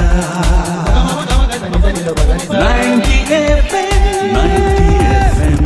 90 FM.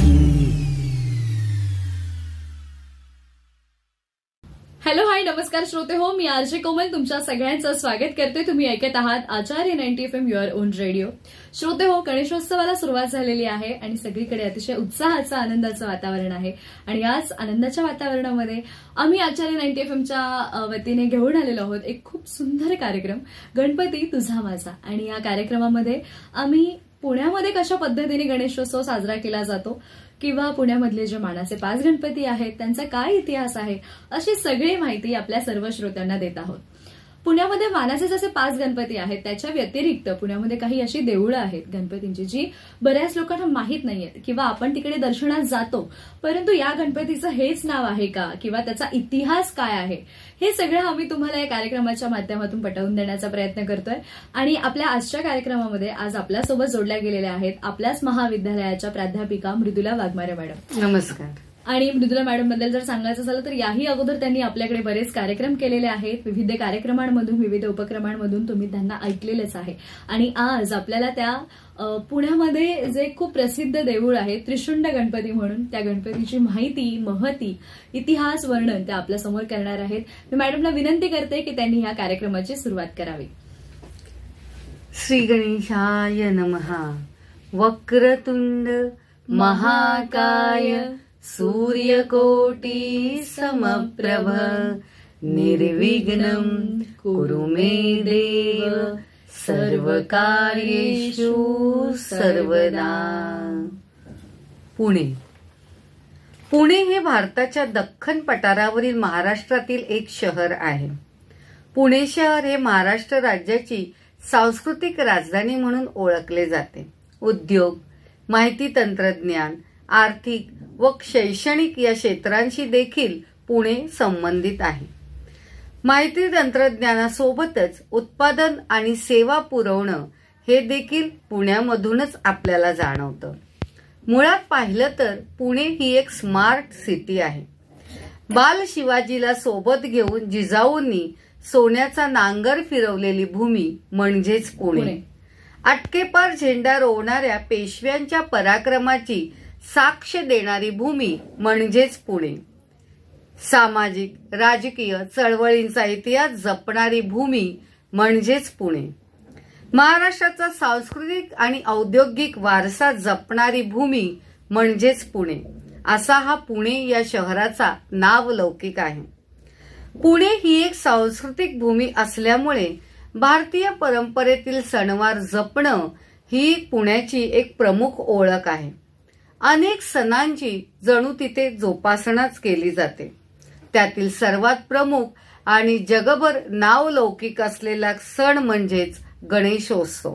Hello hi नमस्कार श्रोते हो, मी आरजे कोमल तुमच्या सगळ्यांचं स्वागत करते. तुम्ही ऐकत आहात Acharya 90 FM your own radio. श्रोते हो, गणेशोत्सवाला सुरुवात झालेली आहे आणि सगळीकडे अतिशय उत्साहाचं आनंदाचं वातावरण आहे. आणि याच आनंदाच्या वातावरणामध्ये आम्ही आचार्य 90 FMच्या वतीने घेऊन आलेलो आहोत एक खूप सुंदर कार्यक्रम, गणपती तुझा माझा. आणि या कार्यक्रमामध्ये आम्ही पुण्यामध्ये कशा पद्धतीने गणेशोत्सव साजरा केला जातो किंवा पुण्यामधले जे मानाचे 5 गणपती आहेत त्यांचा काय इतिहास आहे अशी सगळी माहिती आपल्या सर्व श्रोत्यांना देत आहोत. पुण्यामध्ये मानाचे जसे 5 गणपती आहेत त्याच्या व्यतिरिक्त पुण्यामध्ये काही अशी देऊळं आहेत गणपतींची जी बऱ्याच लोकांना माहीत नाहीयेत किंवा आपण तिकडे दर्शनात जातो परंतु या गणपतीचं हेच नाव आहे का किंवा त्याचा इतिहास काय आहे हे सगळं आम्ही तुम्हाला या कार्यक्रमाच्या माध्यमातून पटवून देण्याचा प्रयत्न करतोय. आणि आपल्या आजच्या कार्यक्रमामध्ये आज आपल्यासोबत जोडल्या गेलेल्या आहेत आपल्याच महाविद्यालयाच्या प्राध्यापिका मृदुला वाघमारे मॅडम. नमस्कार. आणि मृदुला मॅडम बद्दल जर सांगायचं झालं तर याही अगोदर त्यांनी आपल्याकडे बरेच कार्यक्रम केलेले आहेत. विविध कार्यक्रमांमधून विविध उपक्रमांमधून तुम्ही त्यांना ऐकलेलंच आहे. आणि आज आपल्याला त्या पुण्यामध्ये जे खूप प्रसिद्ध देऊळ आहे त्रिशुंड गणपती म्हणून त्या गणपतीची माहिती महती इतिहास वर्णन त्या आपल्या समोर करणार आहेत. मी मॅडमला विनंती करते की त्यांनी या कार्यक्रमाची सुरुवात करावी. श्री गणेशाय नमः. वक्रतुंड महाकाय सूर्यकोटी समप्रभ निर्विघ्नं कुरु मे देव सर्वकार्येषु सर्वदा. पुणे. पुणे हे भारताच्या दख्खन पठारावरील महाराष्ट्रातील एक शहर आहे. पुणे शहर हे महाराष्ट्र राज्याची सांस्कृतिक राजधानी म्हणून ओळखले जाते. उद्योग, माहिती तंत्रज्ञान, आर्थिक व शैक्षणिक या क्षेत्रांशी देखील पुणे संबंधित आहे. माहिती तंत्रज्ञानासोबतच उत्पादन आणि सेवा पुरवणं हे देखील पुण्यामधूनच आपल्याला जाणवतं. मुळात पाहिलं तर पुणे ही एक स्मार्ट सिटी आहे. बाल शिवाजीला सोबत घेऊन जिजाऊंनी सोन्याचा नांगर फिरवलेली भूमी म्हणजेच पुणे. अटकेपार झेंडा रोवणाऱ्या पेशव्यांच्या पराक्रमाची साक्ष देणारी भूमी म्हणजेच पुणे. सामाजिक राजकीय चळवळींचा इतिहास जपणारी भूमी म्हणजेच पुणे. महाराष्ट्राचा सांस्कृतिक आणि औद्योगिक वारसा जपणारी भूमी म्हणजेच पुणे. असा हा पुणे या शहराचा नावलौकिक आहे. पुणे ही एक सांस्कृतिक भूमी असल्यामुळे भारतीय परंपरेतील सणवार जपणं ही पुण्याची एक प्रमुख ओळख आहे. अनेक सणांची जणू तिथे जोपासनाच केली जाते. त्यातील सर्वात प्रमुख आणि जगभर नावलौकिक असलेला सण म्हणजेच गणेशोत्सव.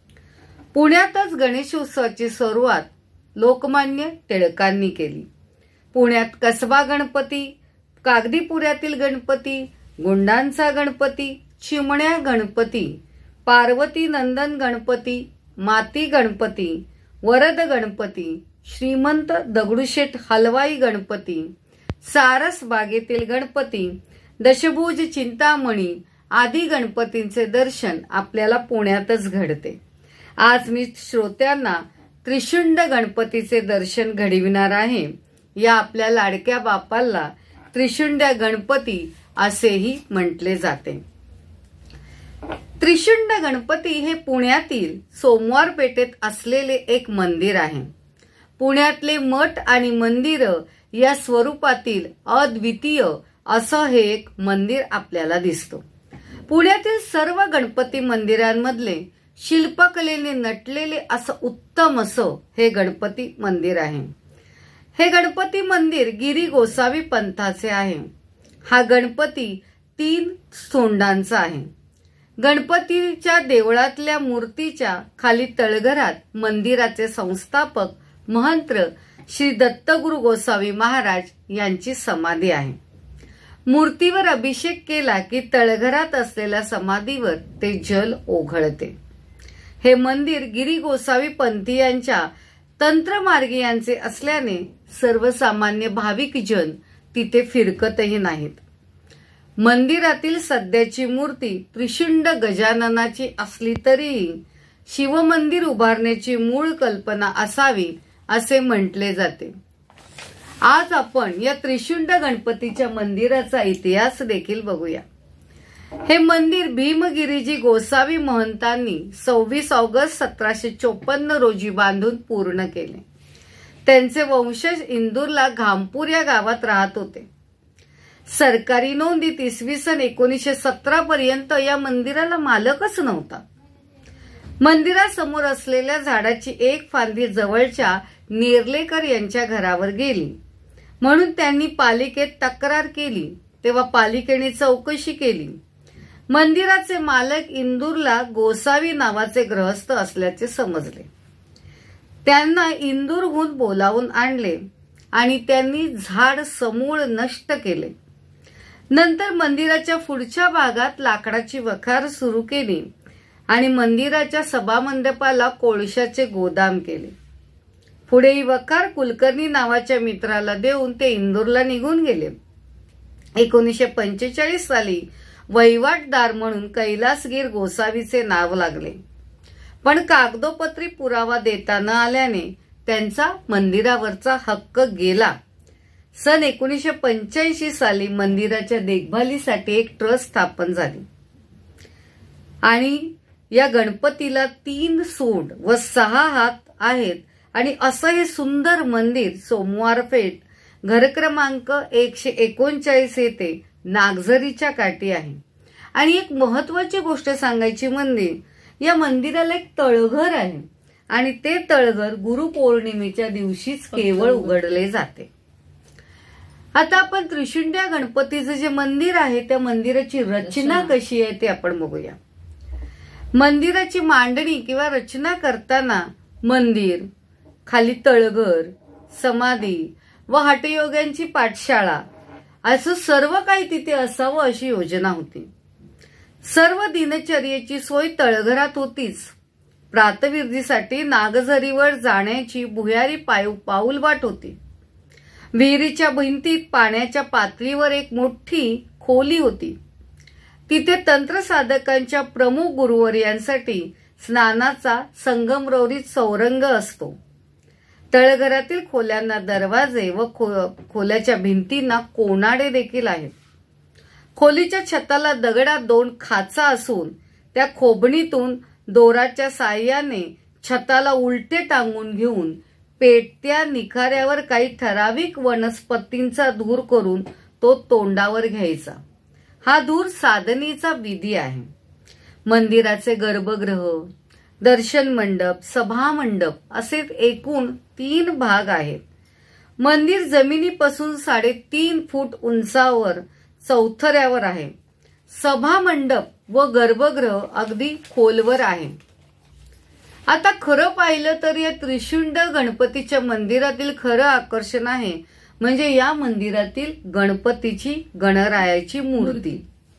पुण्यातच गणेशोत्सवाची सुरुवात लोकमान्य टिळकांनी केली. पुण्यात कसबा गणपती, कागदीपुऱ्यातील गणपती, गुंडांचा गणपती, चिमण्या गणपती, पार्वती नंदन गणपती, माती गणपती, वरद गणपती, श्रीमंत दगडूशेठ हलवाई गणपती, सारस बागेतील गणपती, दशभुज चिंतामणी आदी गणपतींचे दर्शन आपल्याला पुण्यातच घडते. आज मी श्रोत्यांना त्रिशुंड गणपतीचे दर्शन घडविणार आहे. या आपल्या लाडक्या बापाला त्रिशुंड गणपती असेही म्हटले जाते. त्रिशुंड गणपती हे पुण्यातील सोमवार पेठेत असलेले एक मंदिर आहे. पुण्यातले मठ आणि मंदिर या स्वरूपातील अद्वितीय असं हे एक मंदिर आपल्याला दिसतो. पुण्यातील सर्व गणपती मंदिरांमधले शिल्पकलेने नटलेले असं उत्तम असं हे गणपती मंदिर आहे. हे गणपती मंदिर गिरी गोसावी पंथाचे आहे. हा गणपती 3 सोंडांचा आहे. गणपतीच्या देवळातल्या मूर्तीच्या खाली तळघरात मंदिराचे संस्थापक महंत्र श्री दत्तगुरु गोसावी महाराज यांची समाधी आहे. मूर्तीवर अभिषेक केला की तळघरात असलेल्या समाधीवर ते जल ओघळते. हे मंदिर गिरी गोसावी पंथीयांच्या तंत्रमार्गीयांचे असल्याने सर्वसामान्य भाविक जन तिथे फिरकतही नाहीत. मंदिरातील सध्याची मूर्ती त्रिशुंड गजाननाची असली तरी शिवमंदिर उभारण्याची मूळ कल्पना असावी असे म्हटले जाते. आज आपण या त्रिशुंड गणपतीच्या मंदिराचा इतिहास देखील बघूया. हे मंदिर भीमगिरीजी गोसावी महंतांनी 26 ऑगस्ट 1754 रोजी बांधून पूर्ण केले. त्यांचे वंशज इंदूरला घामपूर या गावात राहत होते. सरकारी नोंदीत इसवी सन 1917 पर्यंत या मंदिराला मालकच नव्हता. मंदिरासमोर असलेल्या झाडाची एक फांदी जवळच्या नेर्लेकर यांच्या घरावर गेली, म्हणून त्यांनी पालिकेत तक्रार केली. तेव्हा पालिकेने चौकशी केली. मंदिराचे मालक इंदूरला गोसावी नावाचे गृहस्थ असल्याचे समजले. त्यांना इंदूरहून बोलावून आणले आणि त्यांनी झाड समूळ नष्ट केले. नंतर मंदिराच्या पुढच्या भागात लाकडाची वखार सुरू केली आणि मंदिराच्या सभामंडपाला कोळशाचे गोदाम केले. पुढे ही वखार कुलकर्णी नावाच्या मित्राला देऊन ते इंदूरला निघून गेले. 1945 साली वहिवाटदार म्हणून कैलासगीर गोसावीचे नाव लागले, पण कागदोपत्री पुरावा देता न आल्याने त्यांचा मंदिरावरचा हक्क गेला. सन 1985 साली मंदिराच्या देखभालीसाठी एक ट्रस्ट स्थापन झाली आणि या गणपतीला 3 सूंड व 6 हात आहेत आणि असं हे सुंदर मंदिर सोमवार पेठ घर क्रमांक 139 येथे नागझरीच्या काठी आहे. आणि एक महत्वाची गोष्ट सांगायची म्हणजे या मंदिराला एक तळघर आहे आणि ते तळघर गुरुपौर्णिमेच्या दिवशीच केवळ उघडले जाते. आता आपण त्रिशुंड्या गणपतीचं जे मंदिर आहे त्या मंदिराची रचना कशी आहे ते आपण बघूया. मंदिराची मांडणी किंवा रचना करताना मंदिर, खाली तळघर, समाधी व हठयोग्यांची पाठशाळा असं सर्व काही तिथे असावं अशी योजना होती. सर्व दिनचर्येची सोय तळघरात होतीच. प्रातविर्दीसाठी नागझरीवर जाण्याची भुयारी पाऊलवाट होती. विहिरीच्या भिंतीत पाण्याच्या पातळीवर एक मोठी खोली होती. तिथे तंत्रसाधकांच्या प्रमुख गुरुवर्यांसाठी स्नानाचा संगमरवरीत चौरंग असतो. तळघरातील खोल्यांना दरवाजे व खोल्याच्या भिंतींना कोनाडे देखील आहेत. खोलीच्या छताला दगडात 2 खाचा असून त्या खोबणीतून दोराच्या साह्याने छताला उलटे टांगून घेऊन पेटत्या निखाऱ्यावर काही ठराविक वनस्पतींचा धूर करून तो तोंडावर घ्यायचा. हा धूर साधनेचा विधी आहे. मंदिराचे गर्भगृह, दर्शन मंडप, सभा मंडप असे एकूण 3 भाग आहेत. मंदिर जमिनीपासून 3.5 फूट उंचावर चौथऱ्यावर आहे. सभा मंडप व गर्भगृह अगदी खोलवर आहे. आता खरं पाहिलं तर या त्रिशुंड गणपतीच्या मंदिरातील खरं आकर्षण आहे म्हणजे या मंदिरातील गणपतीची गणरायाची मूर्ती.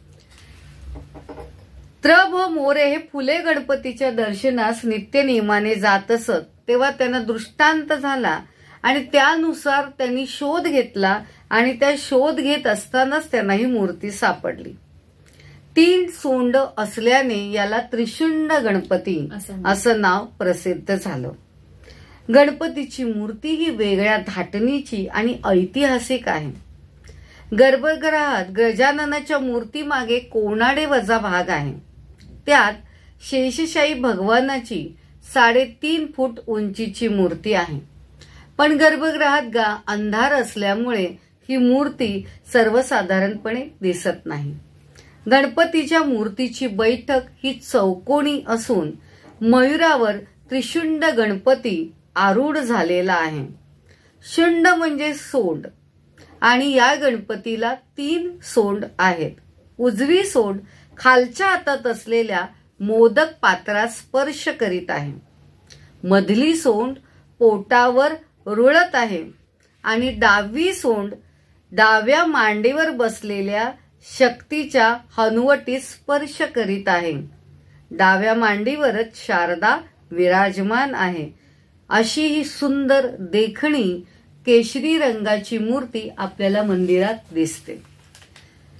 भ मोरे हे फुले गणपतीच्या दर्शनास नित्य नियमाने जात असत. तेव्हा त्यांना दृष्टांत झाला आणि त्यानुसार त्यांनी शोध घेतला आणि त्या शोध घेत असतानाच त्यांना ही मूर्ती सापडली. 3 सोंड असल्याने याला त्रिशुंड गणपती असं नाव प्रसिद्ध झालं. गणपतीची मूर्ती ही वेगळ्या धाटणीची आणि ऐतिहासिक आहे. गर्भगृहात गजाननाच्या मूर्तीमागे कोनाडे वजा भाग आहे. त्यात शेषशाही भगवानाची 3.5 फूट उंचीची मूर्ती आहे. पण गर्भगृहात अंधार असल्यामुळे ही मूर्ती सर्वसाधारणपणे दिसत नाही. गणपतीच्या मूर्तीची बैठक ही चौकोनी असून मयुरावर त्रिशुंड गणपती आरूढ झालेला आहे. शुंड म्हणजे सोंड आणि या गणपतीला 3 सोंड आहेत. उजवी सोंड खालच्या हातात असलेल्या मोदक पात्रास स्पर्श करीत आहे. मधली सोंड पोटावर रुळत आहे आणि डावी सोंड डाव्या मांडीवर बसलेल्या शक्तीच्या हनुवटीस स्पर्श करीत आहे. डाव्या मांडीवरच शारदा विराजमान आहे. अशी ही सुंदर देखणी केशरी रंगाची मूर्ती आपल्याला मंदिरात दिसते.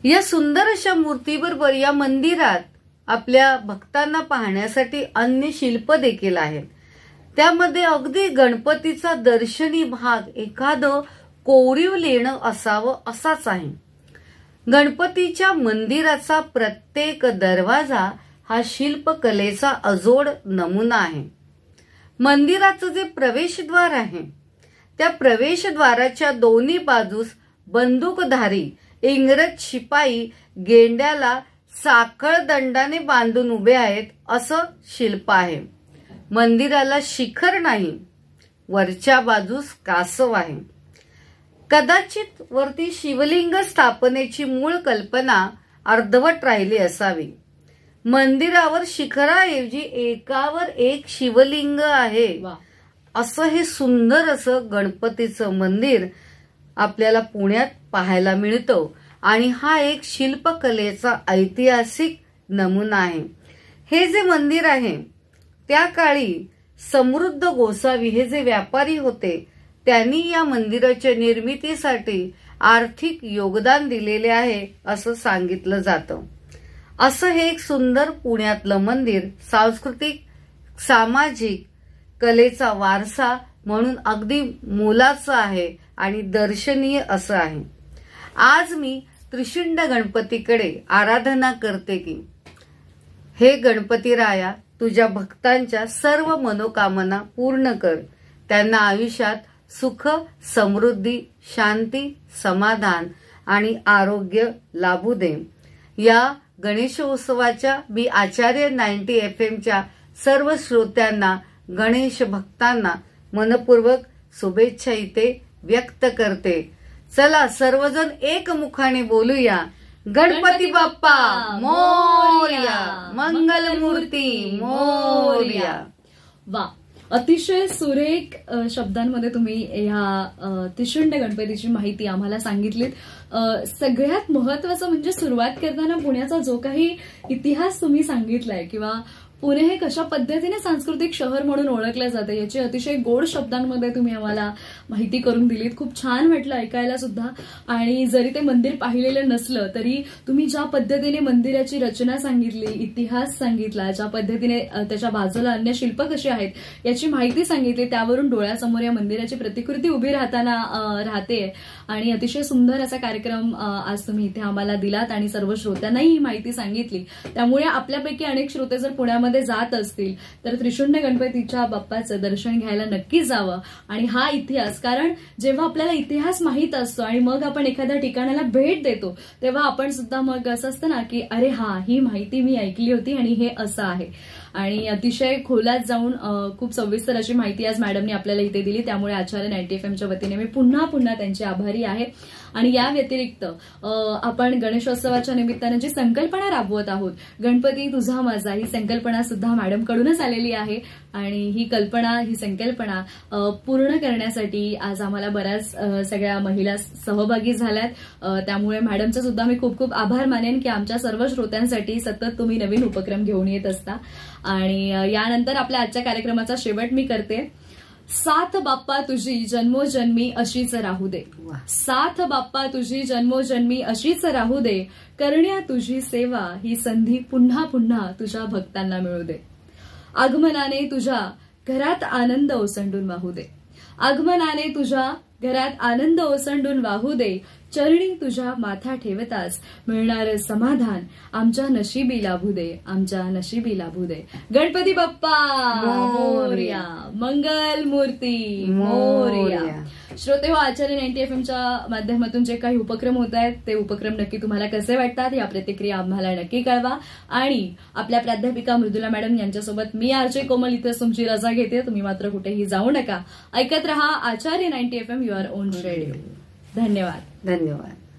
या सुंदर अशा मूर्तीबरोबर या मंदिरात आपल्या भक्तांना पाहण्यासाठी अन्य शिल्प देखील आहेत. त्यामध्ये अगदी गणपतीचा दर्शनी भाग एखादं कोरीव लेणं असावं असाच आहे. गणपतीच्या मंदिराचा प्रत्येक दरवाजा हा शिल्पकलेचा अजोड नमुना आहे. मंदिराचं जे प्रवेशद्वार आहे त्या प्रवेशद्वाराच्या दोन्ही बाजूस बंदूकधारी इंग्रज शिपाई गेंड्याला साखळदंडाने बांधून उभे आहेत असं शिल्प आहे. मंदिराला शिखर नाही, वरच्या बाजूस कासव आहे. कदाचित वरती शिवलिंग स्थापनेची मूळ कल्पना अर्धवट राहिली असावी. मंदिरावर शिखराऐवजी एकावर एक शिवलिंग आहे. असं हे सुंदर असं गणपतीचं मंदिर आपल्याला पुण्यात पाहायला मिळतं आणि हा एक शिल्पकलेचा ऐतिहासिक नमुना आहे. हे जे मंदिर आहे त्या काळी समृद्ध गोसावी हे जे व्यापारी होते त्यांनी या मंदिराच्या निर्मितीसाठी आर्थिक योगदान दिलेले आहे असं सांगितलं जातं. असं हे एक सुंदर पुण्यातलं मंदिर सांस्कृतिक सामाजिक कलेचा वारसा म्हणून अगदी मोलाचं आहे आणि दर्शनीय असं आहे. आज मी त्रिशुंड गणपतीकडे आराधना करते की हे गणपती राया तुझ्या भक्तांच्या सर्व मनोकामना पूर्ण कर. त्यांना आयुष्यात सुख समृद्धी शांती समाधान आणि आरोग्य लाभू दे. या गणेशोत्सवाच्या मी आचार्य 90 FM सर्व श्रोत्यांना गणेश भक्तांना मनपूर्वक शुभेच्छा इथे व्यक्त करते. चला सर्वजण एकमुखाने बोलूया, गणपती बाप्पा मोरया, मंगलमूर्ती मोरया. वा, अतिशय सुरेख शब्दांमध्ये तुम्ही ह्या त्रिशुंड गणपतीची माहिती आम्हाला सांगितलीत. सगळ्यात महत्वाचं म्हणजे सुरुवात करताना पुण्याचा जो काही इतिहास तुम्ही सांगितलाय किंवा पुणे हे कशा पद्धतीने सांस्कृतिक शहर म्हणून ओळखलं जातं याची अतिशय गोड शब्दांमध्ये तुम्ही आम्हाला माहिती करून दिलीत. खूप छान वाटलं ऐकायला सुद्धा. आणि जरी ते मंदिर पाहिलेलं नसलं तरी तुम्ही ज्या पद्धतीने मंदिराची रचना सांगितली, इतिहास सांगितला, ज्या पद्धतीने त्याच्या बाजूला अन्य शिल्प कशी आहेत याची माहिती सांगितली, त्यावरून डोळ्यासमोर या मंदिराची प्रतिकृती उभी राहते. आणि अतिशय सुंदर असा कार्यक्रम आज तुम्ही इथे आम्हाला दिलात आणि सर्व श्रोत्यांनाही ही माहिती सांगितली. त्यामुळे आपल्यापैकी अनेक श्रोते जर पुण्यामध्ये जात असतील तर त्रिशुंड गणपतीच्या बाप्पाचं दर्शन घ्यायला नक्कीच जावं. आणि हा इतिहास, कारण जेव्हा आपल्याला इतिहास माहित असतो आणि मग आपण एखाद्या ठिकाणाला भेट देतो तेव्हा आपण सुद्धा मग असं असतं ना की अरे हा, ही माहिती मी ऐकली होती आणि हे असं आहे. आणि अतिशय खोलात जाऊन खूप सविस्तर अशी माहिती आज मॅडमने आपल्याला इथे दिली. त्यामुळे आचार्य 90 FMच्या वतीने मी पुन्हा त्यांचे आभारी आहे. आणि या व्यतिरिक्त आपण गणेशोत्सवाच्या निमित्तानं जी संकल्पना राबवत आहोत, गणपती तुझा माझा, ही संकल्पना सुद्धा मॅडमकडूनच आलेली आहे. आणि ही संकल्पना पूर्ण करण्यासाठी आज आम्हाला बऱ्याच सगळ्या महिला सहभागी झाल्यात. त्यामुळे मॅडमचा सुद्धा मी खूप खूप आभार मानेन की आमच्या सर्व श्रोत्यांसाठी सतत तुम्ही नवीन उपक्रम घेऊन येत असता. आणि यानंतर आपल्या आजच्या कार्यक्रमाचा शेवट मी करते. साथ बाप्पा तुझी जन्मोजन्मी अशीच राहू दे. साथ बाप्पा तुझी जन्मोजन्मी अशीच राहू दे. करण्या तुझी सेवा ही संधी पुन्हा पुन्हा तुझ्या भक्तांना मिळू दे. आगमनाने तुझ्या घरात आनंद ओसंडून वाहू दे. आगमनाने तुझ्या घरात आनंद ओसंडून वाहू दे. चरणी तुझ्या माथा ठेवताच मिळणार समाधान आमच्या नशिबी लाभू दे. आमच्या नशिबी लाभू दे. गणपती बाप्पा मोरया, मंगल मूर्ती मोरया. श्रोते हो, आचार्य 90 FMच्या माध्यमातून जे काही उपक्रम होत आहेत ते उपक्रम नक्की तुम्हाला कसे वाटतात या प्रतिक्रिया आम्हाला नक्की कळवा. आणि आपल्या प्राध्यापिका मृदुला मॅडम यांच्यासोबत मी आरजे कोमल इथेच तुमची रजा घेते. तुम्ही मात्र कुठेही जाऊ नका. ऐकत रहा Acharya 90 FM your own radio. धन्यवाद. धन्यवाद.